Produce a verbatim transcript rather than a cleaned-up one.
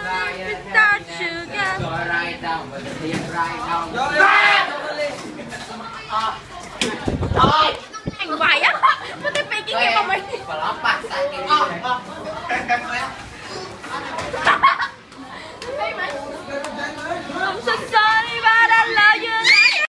without sugar. Anh bài á, có thể phải kinh nghiệm không ấy?